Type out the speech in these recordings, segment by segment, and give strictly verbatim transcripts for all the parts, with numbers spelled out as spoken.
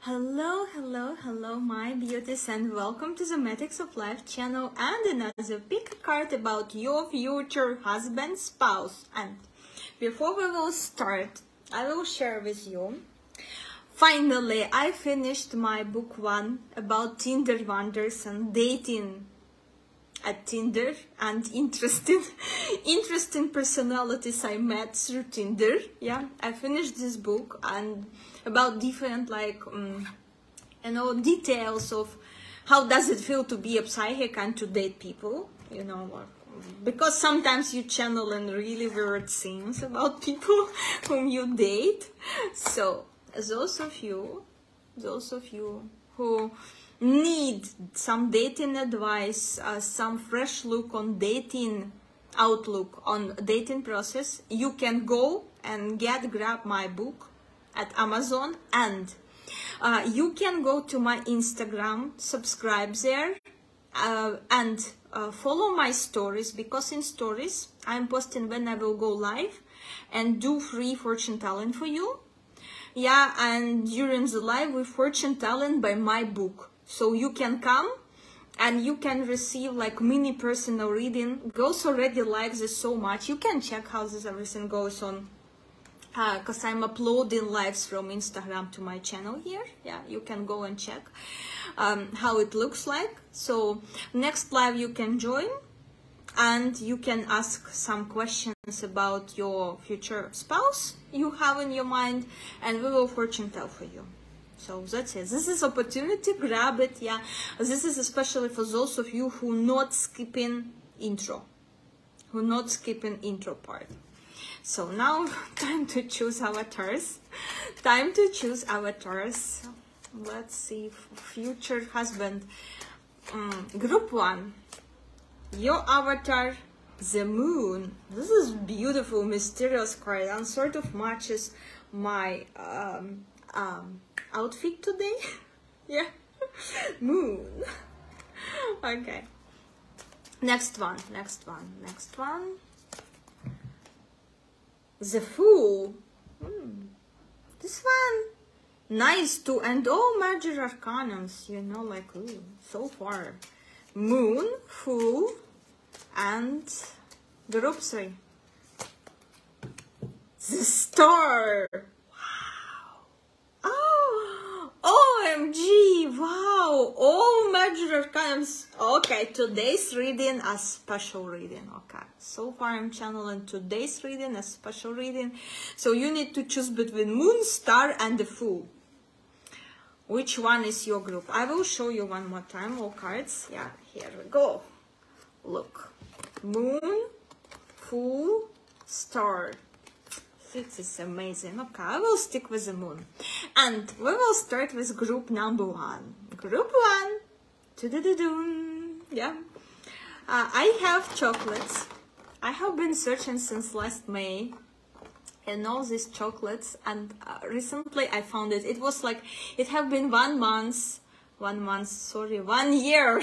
Hello, hello, hello, my beauties, and welcome to the Magics of Life channel and another pick a card about your future husband, spouse. And before we will start, I will share with you. Finally, I finished my book one about Tinder wonders and dating at Tinder and interesting, interesting personalities I met through Tinder. Yeah, I finished this book and about different like um, you know details of how does it feel to be a psychic and to date people, you know, because sometimes you channel in really weird things about people whom you date. So those of you those of you who need some dating advice, uh, some fresh look on dating outlook on dating process, you can go and get grab my book at Amazon, and uh, you can go to my Instagram, subscribe there, uh, and uh, follow my stories, because in stories I'm posting when I will go live and do free fortune telling for you. Yeah, and during the live with fortune telling by my book, so you can come and you can receive like mini personal reading. Girls already like this so much. You can check how this everything goes on, because uh, I'm uploading lives from Instagram to my channel here. Yeah, you can go and check um, how it looks like. So next live you can join and you can ask some questions about your future spouse you have in your mind, and we will fortune tell for you. So that's it. This is opportunity, grab it. Yeah, this is especially for those of you who not skipping intro, who not skipping intro part. So now time to choose avatars. Time to choose avatars. Let's see, future husband. Um, group one. Your avatar, the moon. This is beautiful, mysterious card and sort of matches my um, um, outfit today. Yeah, moon. Okay. Next one. Next one. Next one. The Fool. Hmm. This one, nice too, and all major arcanums, you know, like ooh, so far. Moon, Fool, and group three. The Star. Wow. Oh, O M G. Wow. All major arcanums. Okay, today's reading a special reading. Okay. So far I'm channeling today's reading a special reading. So you need to choose between Moon, Star, and the Fool. Which one is your group? I will show you one more time all cards. Yeah, here we go. Look. Moon, Fool, Star. This is amazing. Okay, I will stick with the Moon. And we will start with group number one. Group one. Do-do-do-do. Yeah. Uh, I have chocolates. I have been searching since last May and all these chocolates, and uh, recently I found it. It was like, it have been one month, one month, sorry, one year.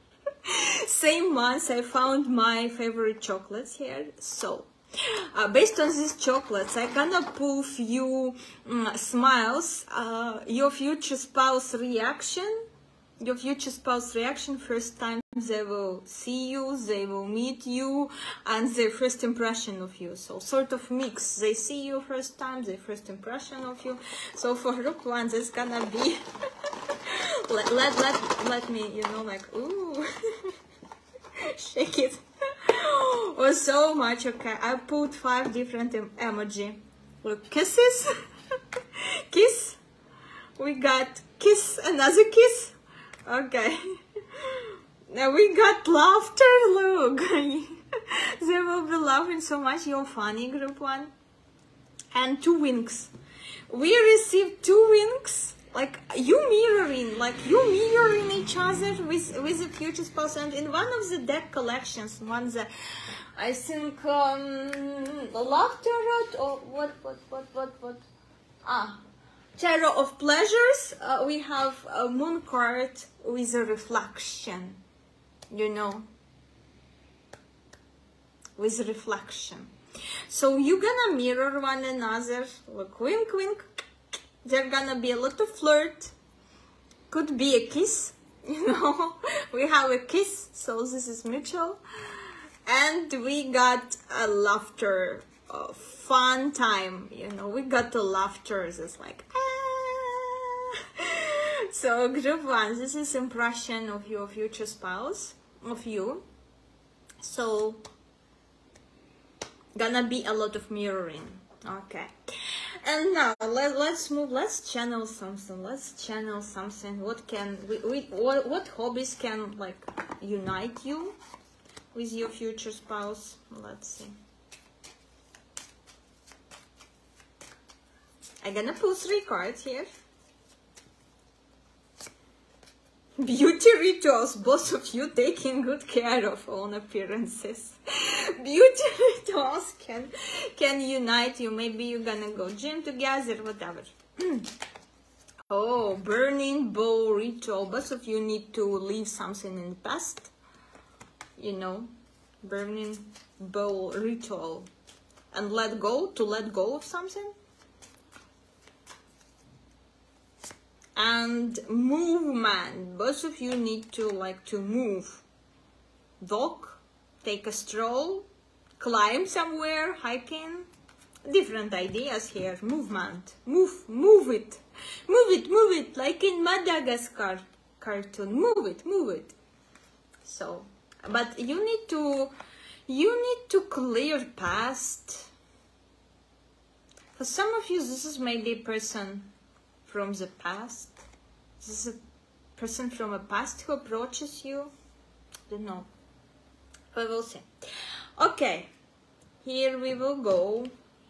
Same month I found my favorite chocolates here. So, uh, based on these chocolates, I gonna pull few um, smiles, uh, your future spouse reaction, your future spouse reaction first time they will see you, they will meet you, and their first impression of you. So sort of mix. They see you first time, their first impression of you. So for group one, it's gonna be let, let let let me, you know, like ooh, shake it. Oh, so much. Okay, I put five different em emoji. Look, kisses, kiss. We got kiss, another kiss. Okay. Now we got laughter, look. They will be laughing so much. You're funny, group one. And two winks. We received two winks. Like you mirroring, like you mirroring each other with with the future spouse. And in one of the deck collections, one the, I think um, laughter or what what what what what ah. Tarot of Pleasures, uh, we have a moon card with a reflection, you know, with reflection. So you're gonna mirror one another, look, wink, wink. There's gonna be a lot of flirt, could be a kiss, you know, we have a kiss, so this is mutual. And we got a laughter, a fun time, you know, we got the laughter, it's like, ah. So group one, this is impression of your future spouse, of you. So gonna be a lot of mirroring. Okay, and now let, let's move, let's channel something, let's channel something. What can we, we what, what hobbies can like unite you with your future spouse? Let's see. I'm gonna pull three cards here. Beauty rituals, both of you taking good care of own appearances. Beauty rituals can can unite you. Maybe you're gonna go gym together, whatever. Oh, burning bowl ritual. Both of you need to leave something in the past. You know, burning bowl ritual. And let go, to let go of something. And movement, both of you need to like to move, walk, take a stroll, climb somewhere, hiking, different ideas here. Movement, move, move it, move it, move it, like in Madagascar cartoon, move it, move it. So, but you need to, you need to clear past. For some of you, this is maybe a person from the past. This is a person from a past who approaches you. Don't know. We will see. Okay, here we will go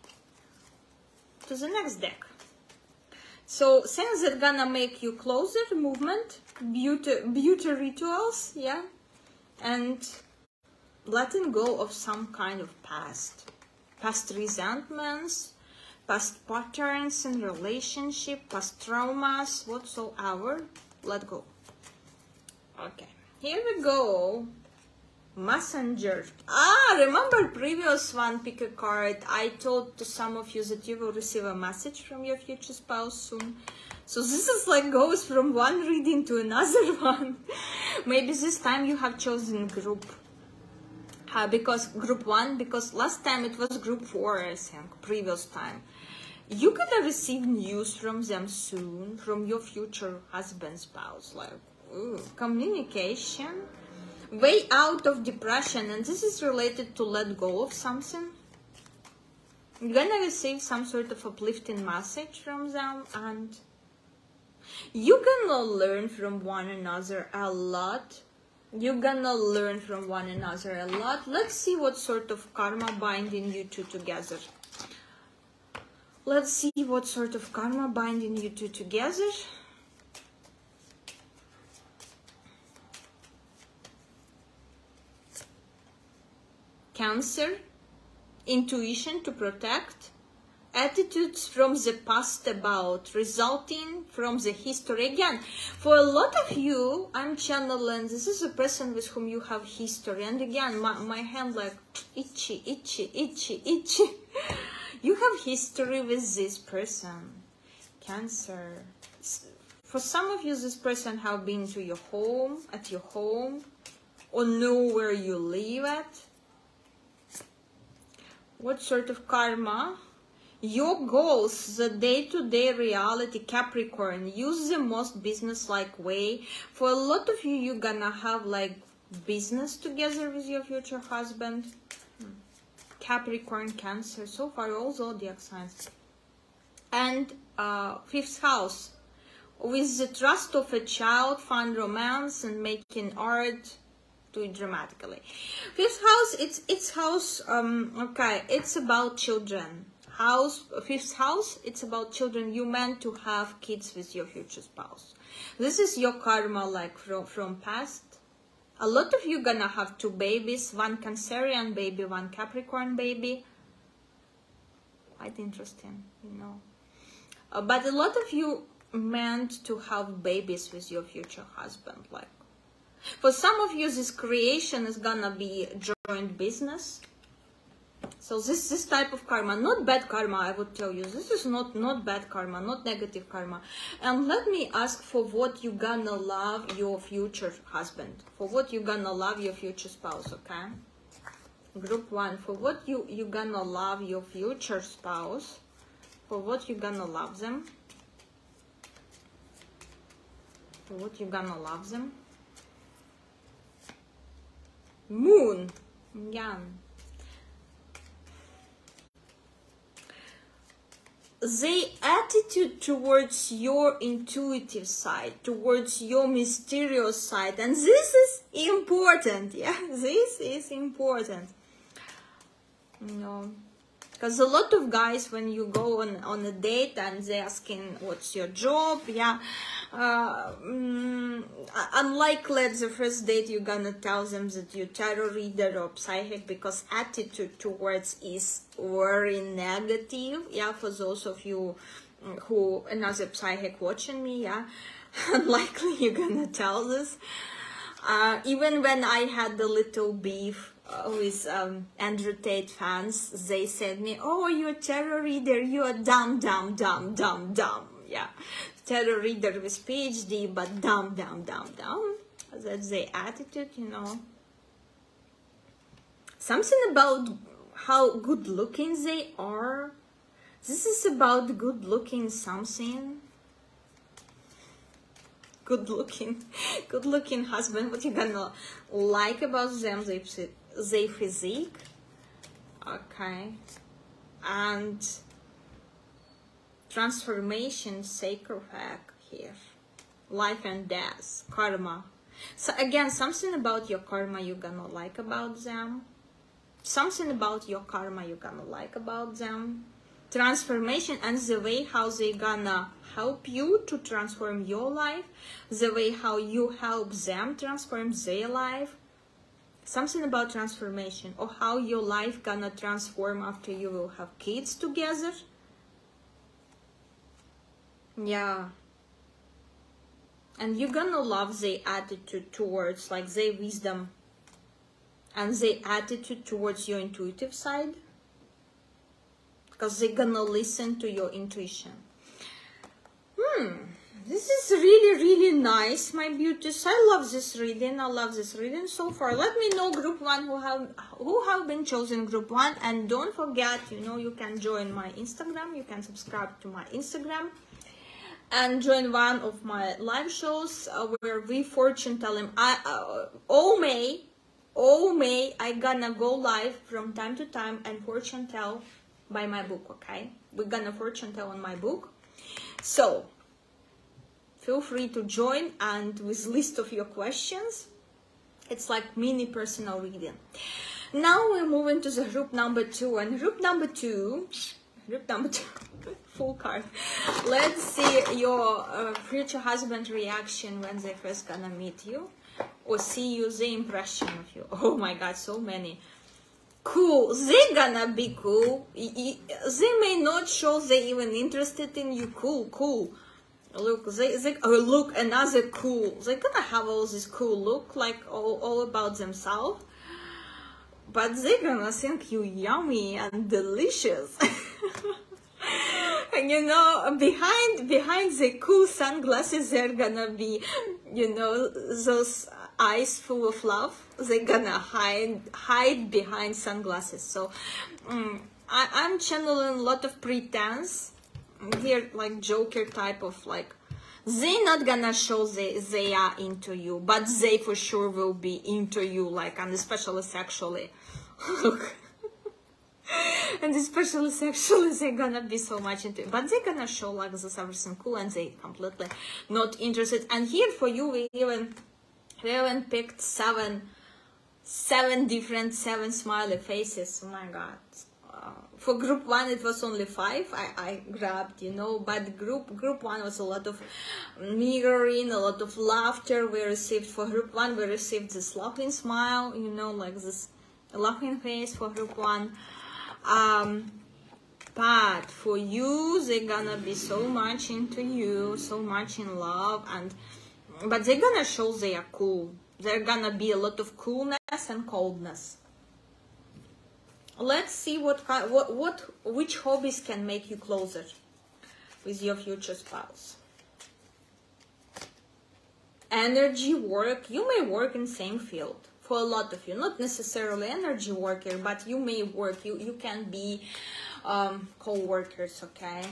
to the next deck. So things that gonna make you closer, movement, beauty, beauty rituals, yeah, and letting go of some kind of past, past resentments, past patterns in relationship, past traumas, whatsoever, let go. Okay, here we go. Messenger. Ah, remember previous one, pick a card. I told to some of you that you will receive a message from your future spouse soon. So this is like goes from one reading to another one. Maybe this time you have chosen group. Uh, because group one, because last time it was group four, I think, previous time. You're gonna receive news from them soon, from your future husband, spouse, like ooh, communication, way out of depression, and this is related to let go of something. You're gonna receive some sort of uplifting message from them, and you're gonna learn from one another a lot. You're gonna learn from one another a lot. Let's see what sort of karma binding you two together. Let's see what sort of karma binding you two together. Cancer, intuition to protect, attitudes from the past about resulting from the history. Again, for a lot of you, I'm channeling, this is a person with whom you have history. And again, my, my hand like itchy, itchy, itchy, itchy. You have history with this person. Cancer. For some of you, this person have been to your home, at your home, or know where you live at. What sort of karma? Your goals, the day-to-day reality, Capricorn, use the most business-like way. For a lot of you, you're gonna have like business together with your future husband. Capricorn, Cancer, so far all zodiac signs. And uh, fifth house, with the trust of a child, find romance and making art, do it dramatically. Fifth house, it's it's house, um, okay, it's about children. House, fifth house, it's about children. You meant to have kids with your future spouse. This is your karma, like from, from past. A lot of you gonna have two babies, one Cancerian baby, one Capricorn baby. Quite interesting, you know. Uh, but a lot of you meant to have babies with your future husband. Like, for some of you, this creation is gonna be joint business. So this this type of karma, not bad karma, I would tell you. This is not not bad karma, not negative karma. And let me ask, for what you gonna love your future husband, for what you gonna love your future spouse, okay? Group one, for what you you gonna love your future spouse, for what you gonna love them, for what you gonna love them. Moon, yeah. The attitude towards your intuitive side, towards your mysterious side, and this is important, yeah, this is important, you know, because a lot of guys, when you go on, on a date and they're asking, what's your job, yeah, uh, mm, unlikely at the first date you're gonna tell them that you're tarot reader or psychic, because attitude towards is very negative, yeah, for those of you who, another psychic watching me, yeah, unlikely you're gonna tell this. Uh, even when I had the little beef uh, with um, Andrew Tate fans, they said me, oh, you're a tarot reader, you're dumb, dumb, dumb, dumb, dumb, yeah. Tarot reader with PhD, but dumb, dumb, dumb, dumb. That's the attitude, you know. Something about how good looking they are. This is about good looking something. Good looking, good looking husband. What you gonna like about them? They, they physique. Okay. And transformation, sarcophagus here, life and death, karma. So again, something about your karma you're gonna like about them, something about your karma you're gonna like about them, transformation, and the way how they gonna help you to transform your life, the way how you help them transform their life, something about transformation, or how your life gonna transform after you will have kids together. Yeah, and you're gonna love their attitude towards, like, their wisdom and their attitude towards your intuitive side, because they're gonna listen to your intuition. Hmm, this is really, really nice, my beauties. I love this reading. I love this reading so far. Let me know, group one, who have who have been chosen group one, and don't forget, you know, you can join my Instagram. You can subscribe to my Instagram. And join one of my live shows uh, where we fortune tell him. I uh, all May, all May, I gonna go live from time to time and fortune tell by my book. Okay, we're gonna fortune tell on my book. So feel free to join, and with list of your questions. It's like mini personal reading. Now we're moving to the group number two, and group number two, group number two. Full card. Let's see your uh, future husband reaction when they first gonna meet you or see you, the impression of you. Oh my god, so many. Cool. They gonna be cool. They may not show they even interested in you. Cool, cool. Look, they, they oh, look, another cool. They're gonna have all this cool look, like all, all about themselves, but they're gonna think you yummy and delicious. And you know, behind behind the cool sunglasses, they're gonna be, you know, those eyes full of love. They're gonna hide hide behind sunglasses. So um, I, I'm channeling a lot of pretense here, like Joker type of, like, they're not gonna show they they are into you, but they for sure will be into you, like, and especially sexually. Look. And especially sexually, they're gonna be so much into it, but they're gonna show like this everything cool, and they completely not interested. And here for you, we even we even picked seven, seven different seven smiley faces. Oh my god! Uh, for group one, it was only five. I I grabbed, you know, but group group one was a lot of mirroring, a lot of laughter we received. For group one, we received this laughing smile, you know, like this laughing face for group one. Um, but for you, they're gonna be so much into you, so much in love, and but they're gonna show they are cool. They're gonna be a lot of coolness and coldness. let's see what kind, what, what, which hobbies can make you closer with your future spouse. Energy work. You may work in same field for a lot of you. Not necessarily energy worker, but you may work. You, you can be um, co-workers, okay?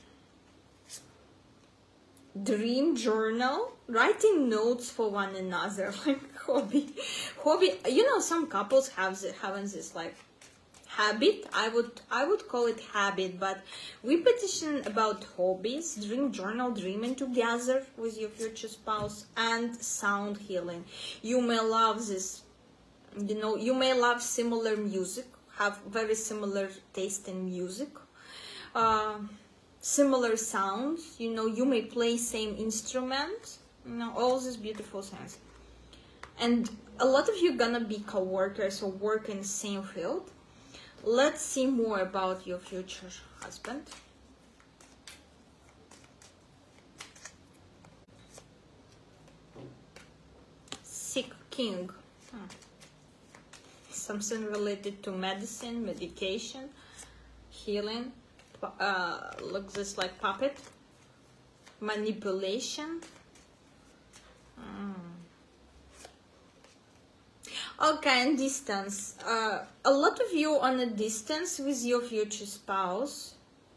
Dream journal. Writing notes for one another. Like hobby. Hobby. You know, some couples have this, having this like habit. I would I would call it habit, but repetition about hobbies, dream journal, dreaming together with your future spouse, and sound healing. You may love this, you know, you may love similar music, have very similar taste in music, uh, similar sounds, you know, you may play same instrument, you know, all these beautiful things. And a lot of you gonna be co-workers or work in the same field. Let's see more about your future husband. Sick king. Hmm. Something related to medicine, medication, healing. Uh, looks this like puppet. Manipulation. Hmm. Okay, and distance. Uh, a lot of you on a distance with your future spouse.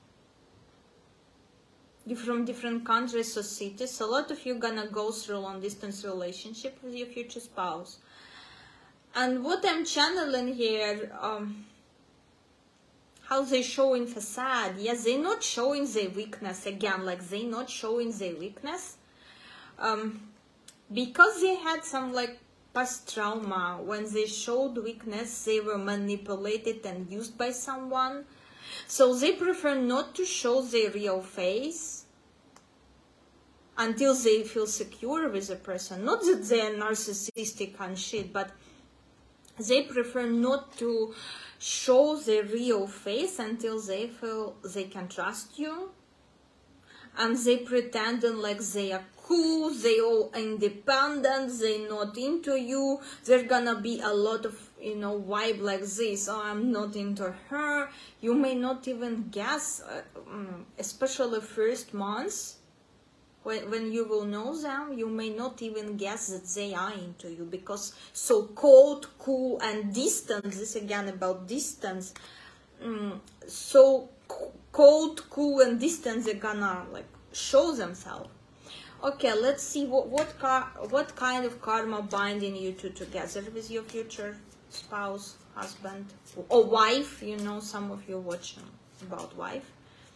You're from different countries or cities. A lot of you gonna go through a long distance relationship with your future spouse. And what I'm channeling here, um, how they showing facade. Yes, they not showing their weakness again, like they not showing their weakness. Um, because they had some like past trauma. When they showed weakness, they were manipulated and used by someone. So they prefer not to show their real face until they feel secure with a person. Not that they are narcissistic and shit, but they prefer not to show their real face until they feel they can trust you. And they pretending like they are cool, they all independent, they not into you. There's gonna be a lot of, you know, vibe like this. Oh, I'm not into her. You may not even guess, uh, um, especially first months, when, when you will know them, you may not even guess that they are into you, because so cold, cool, and distant. This again about distance. Um, so cold, cool, and distant, they're gonna like show themselves. Okay, let's see what what car what kind of karma binding you two together with your future spouse, husband, or wife. You know, some of you watching about wife.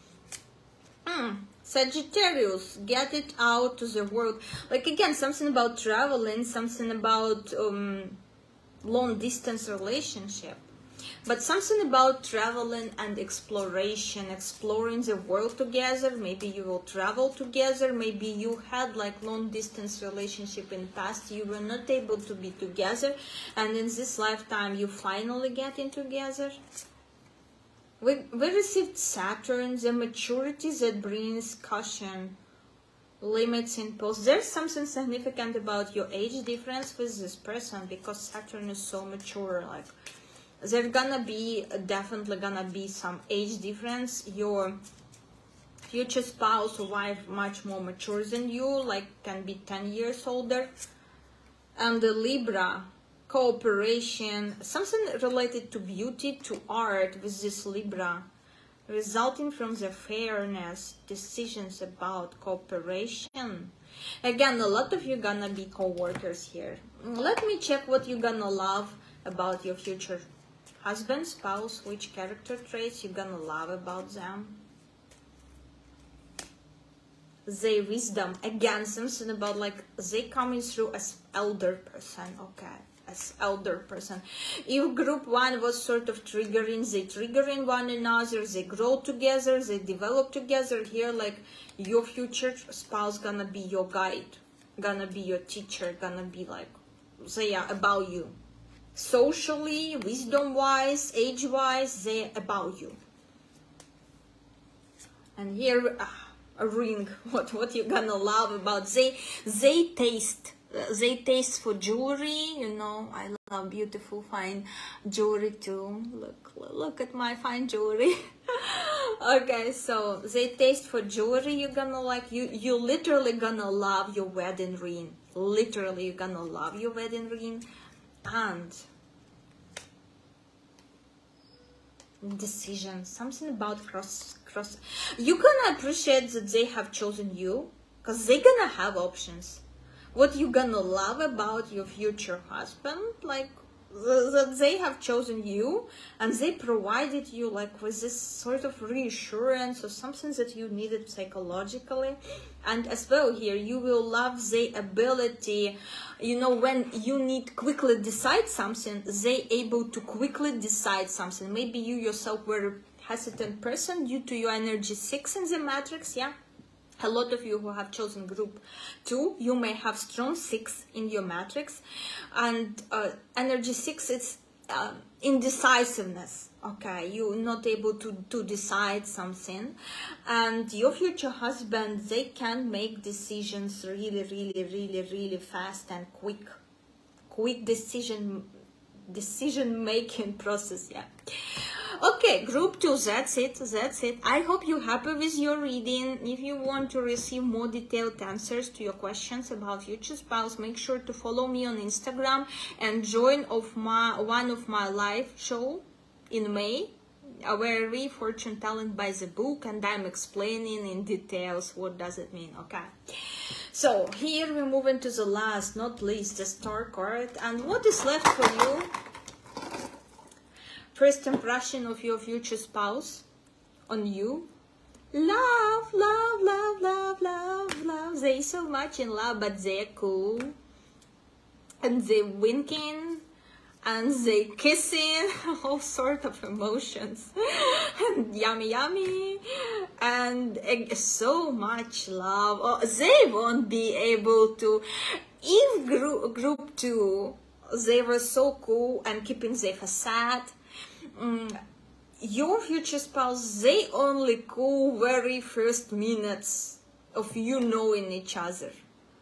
Mm. Sagittarius, get it out to the world. Like again, something about traveling, something about um, long distance relationship. But something about traveling and exploration, exploring the world together. Maybe you will travel together. Maybe you had like long distance relationship in past. You were not able to be together. And in this lifetime, you finally getting together. We, we received Saturn, the maturity that brings caution, limits imposed. There's something significant about your age difference with this person, because Saturn is so mature. Like, there's gonna be, definitely gonna be some age difference. Your future spouse or wife much more mature than you, like can be ten years older. And the Libra, cooperation, something related to beauty, to art with this Libra, resulting from the fairness, decisions about cooperation. Again, a lot of you gonna be co-workers here. Let me check what you're gonna love about your future husband, spouse, which character traits you're gonna love about them. Their wisdom, again, something about like they coming through as elder person, okay, as elder person. If group one was sort of triggering, they triggering one another, they grow together, they develop together. Here, like your future spouse gonna be your guide, gonna be your teacher, gonna be like, they are about you. Socially, wisdom-wise, age-wise, they're about you. And here, uh, a ring. What what you gonna love about they? They taste. Uh, they taste for jewelry. You know, I love beautiful, fine jewelry too. Look, look at my fine jewelry. Okay, so they taste for jewelry. You're gonna like, you, you literally gonna love your wedding ring. Literally, you're gonna love your wedding ring. And decision, something about cross, cross. You're gonna appreciate that they have chosen you, because they're gonna have options. What you gonna love about your future husband, like that they have chosen you and they provided you like with this sort of reassurance or something that you needed psychologically. And as well here, you will love the ability, you know, when you need quickly decide something, they able to quickly decide something. Maybe you yourself were a hesitant person due to your energy six in the matrix, yeah. A lot of you who have chosen group two, you may have strong six in your matrix, and uh, energy six, it's uh, indecisiveness. Okay, you're not able to, to decide something, and your future husband, they can make decisions really, really, really, really fast and quick, quick decision, decision making process, yeah. Okay, group two, that's it, that's it. I hope you're happy with your reading. If you want to receive more detailed answers to your questions about future spouse, make sure to follow me on Instagram and join of my one of my live show in May, where I read fortune telling by the book, and I'm explaining in details what does it mean, okay? So here we move into the last, not least, the star card, and what is left for you? First impression of your future spouse on you. Love, love, love, love, love, love. They're so much in love, but they're cool. And they're winking. And they're kissing. All sorts of emotions. And yummy, yummy. And uh, so much love. Oh, they won't be able to. If group, group two, they were so cool and keeping their facade. Mm, your future spouse, they only cool very first minutes of you knowing each other,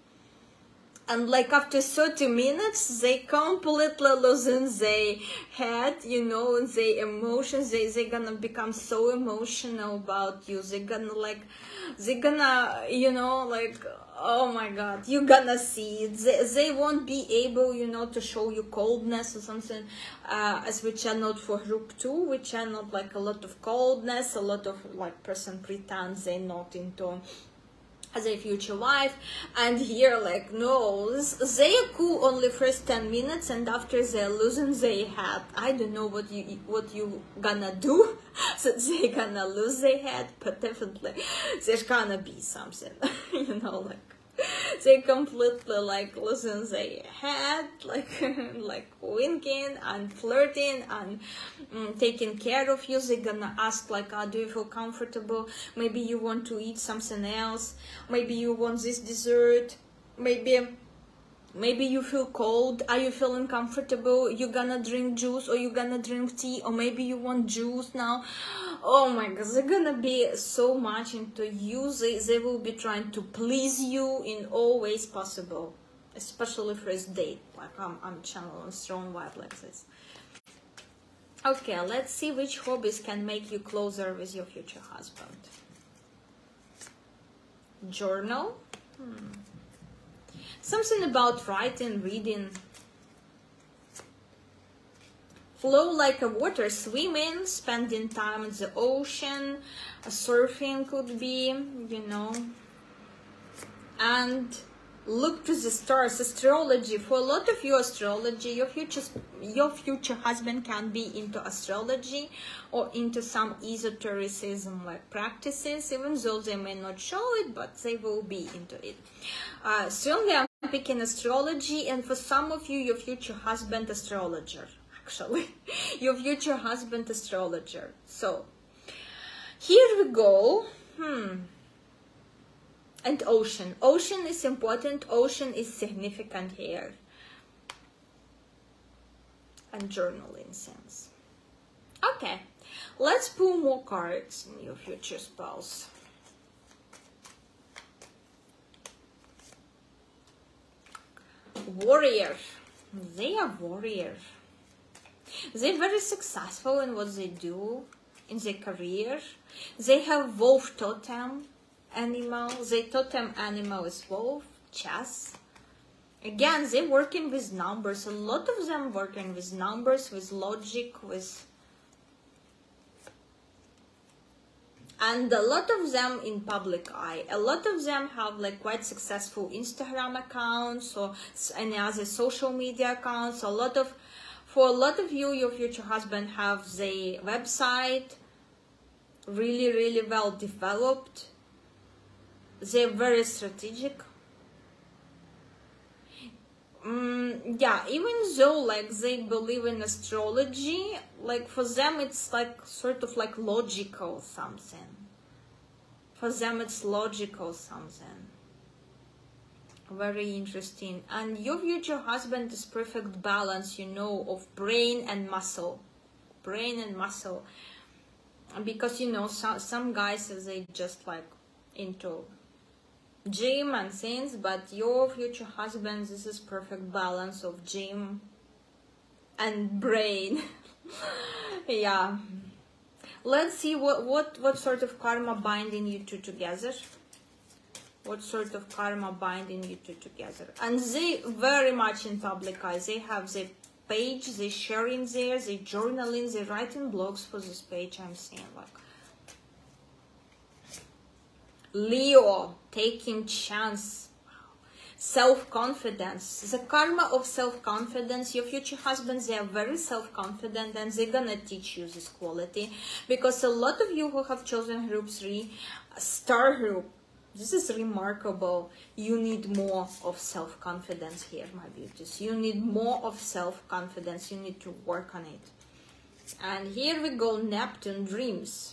and like after thirty minutes they completely losing their head, you know, their emotions. They, they're gonna become so emotional about you. They're gonna like, they're gonna, you know, like, oh my god, you're gonna see it. They, they won't be able, you know, to show you coldness or something, uh, as we channeled for group two. We channeled like a lot of coldness, a lot of like person pretends they're not into as a future wife, and here like no, they are cool only first ten minutes, and after they're losing their head. I don't know what you what you gonna do so they're gonna lose their head, but definitely there's gonna be something, you know, like they completely like losing their head, like like winking and flirting and um, taking care of you. They're gonna ask like, oh, do you feel comfortable? Maybe you want to eat something else. Maybe you want this dessert. Maybe maybe you feel cold. Are you feeling comfortable? You gonna drink juice or you gonna drink tea? Or maybe you want juice now. Oh my god, they're gonna be so much into you. They, they will be trying to please you in all ways possible, especially first date. Like I'm, I'm channeling strong vibe like this. Okay, let's see which hobbies can make you closer with your future husband. Journal. Hmm. Something about writing, reading. Flow like a water, swimming, spending time in the ocean, surfing could be, you know, and look to the stars, astrology. For a lot of you, astrology, your future, your future husband can be into astrology or into some esotericism like practices, even though they may not show it, but they will be into it. Uh, certainly I'm picking astrology, and for some of you, your future husband, astrologer. Actually, your future husband, astrologer. So here we go. Hmm. And ocean. Ocean is important. Ocean is significant here. And journaling sense. Okay, let's pull more cards in your future spouse. Warrior. They are warriors. They're very successful in what they do in their career. They have wolf totem animal. Their totem animal is wolf, chess. Again, they're working with numbers. A lot of them working with numbers, with logic, with... And a lot of them in public eye. A lot of them have like quite successful Instagram accounts or any other social media accounts. A lot of, for a lot of you, your future husband have the website really, really well developed. They're very strategic. Mm, yeah, even though like they believe in astrology, like for them it's like sort of like logical something. For them it's logical something. Very interesting. And your future husband is perfect balance, you know, of brain and muscle. Brain and muscle. Because, you know, some, some guys, they just like into gym and things, but your future husband, this is perfect balance of gym and brain. Yeah, let's see what what what sort of karma binding you two together. What sort of karma binding you two together. And they very much in public eye. They have the page, they sharing there, they journaling, they writing blogs for this page. I'm seeing like Leo, taking chance, self-confidence. The karma of self-confidence, your future husbands, they are very self-confident and they're gonna teach you this quality. Because a lot of you who have chosen group three, star group, this is remarkable. You need more of self-confidence here, my beauties. You need more of self-confidence. You need to work on it. And here we go, Neptune, dreams.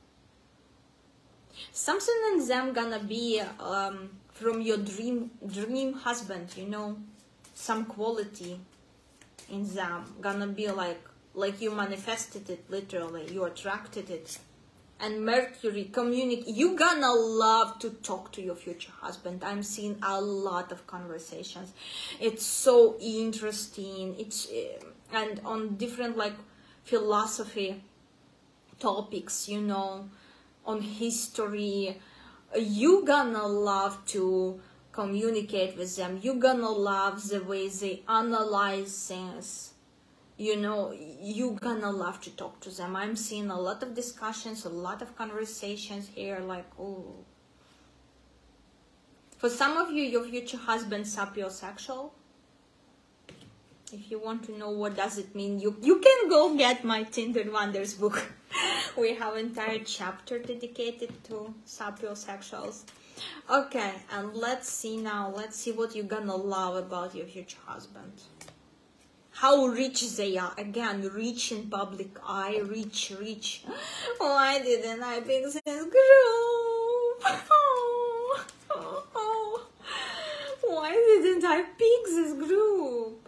Something in them gonna be um, from your dream dream husband, you know, some quality in them gonna be like like you manifested it, literally you attracted it. And Mercury, communicate. You gonna love to talk to your future husband. I'm seeing a lot of conversations. It's so interesting. It's and on different like philosophy topics, you know, on history. You gonna love to communicate with them. You gonna love the way they analyze things. You know, you gonna love to talk to them. I'm seeing a lot of discussions, a lot of conversations here, like, oh. For some of you, your future husband's sapiosexual. If you want to know what does it mean, you, you can go get my Tinder Wonders book. We have an entire chapter dedicated to sapiosexuals. Okay, and let's see now, let's see what you're gonna love about your future husband. How rich they are. Again, rich in public eye, rich, rich. Why didn't I pick this group? Oh, oh, oh. Why didn't I pick this group?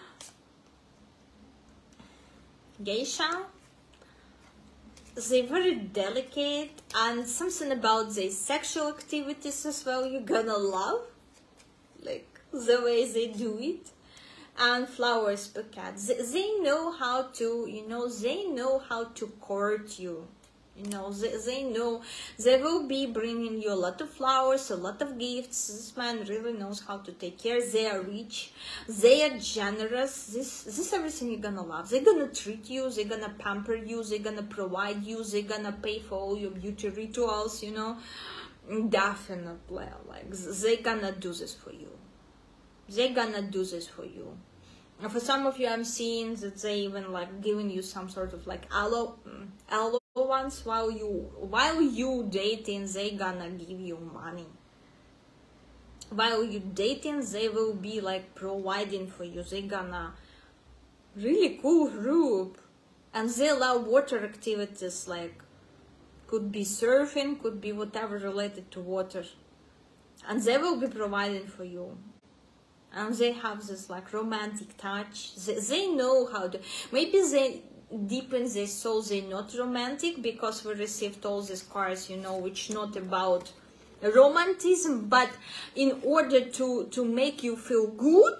Geisha. They're very delicate, and something about their sexual activities as well you're gonna love. Like the way they do it. And flowers bouquets. They, they know how to, you know, they know how to court you. You know, they, they know they will be bringing you a lot of flowers, a lot of gifts. This man really knows how to take care. They are rich. They are generous. This, this is everything you're gonna love. They're gonna treat you. They're gonna pamper you. They're gonna provide you. They're gonna pay for all your beauty rituals, you know. Definitely. Like, they're gonna do this for you. They're gonna do this for you. And for some of you, I'm seeing that they even like giving you some sort of like allo, allo ones while you while you dating. They gonna give you money. While you dating, they will be like providing for you. They gonna really cool group, and they allow water activities like could be surfing, could be whatever related to water, and they will be providing for you. And they have this like romantic touch. They, they know how to, maybe they deep in their soul they're not romantic because we received all these cards, you know, which not about romanticism, but in order to to make you feel good,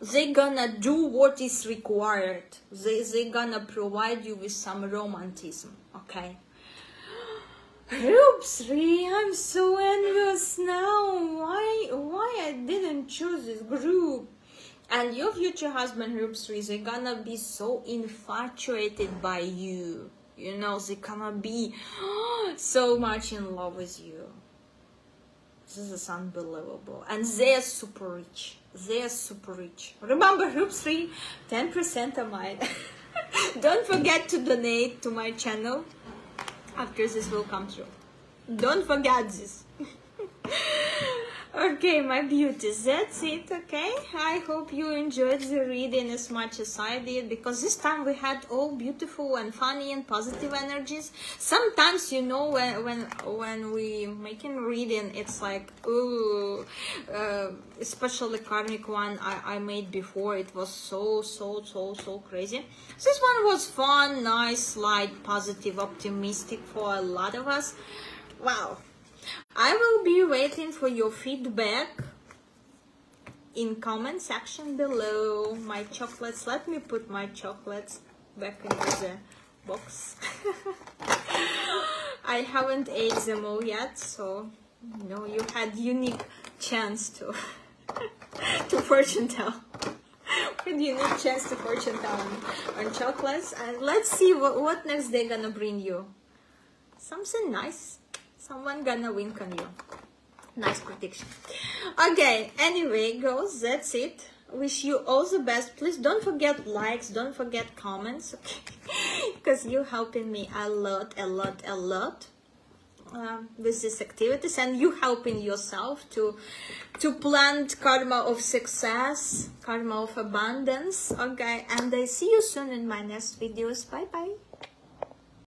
They gonna do what is required. They they gonna provide you with some romanticism, okay? Group three, I'm so envious now. Why why I didn't choose this group? And your future husband, group three, they're gonna be so infatuated by you. You know, they're gonna be so much in love with you. This is unbelievable. And they're super rich. They're super rich. Remember, group three, ten percent of mine. Don't forget to donate to my channel after this will come through. Don't forget this. Okay, my beauties, that's it, okay? I hope you enjoyed the reading as much as I did, because this time we had all beautiful and funny and positive energies. Sometimes, you know, when when when we making reading, it's like, ooh, uh, especially karmic one I, I made before, it was so, so, so, so crazy. This one was fun, nice, light, positive, optimistic for a lot of us. Wow. I will be waiting for your feedback in comment section below. My chocolates, let me put my chocolates back into the box. I haven't ate them all yet, so you know, you had unique chance to to fortune tell. With unique chance to fortune tell on, on chocolates. And let's see what, what next they're gonna bring you. Something nice. Someone gonna wink on you. Nice prediction. Okay, anyway, girls, that's it. Wish you all the best. Please don't forget likes, don't forget comments, okay? Because you're helping me a lot, a lot, a lot um, with these activities, and you helping yourself to to plant karma of success, karma of abundance, okay? And I see you soon in my next videos. Bye bye.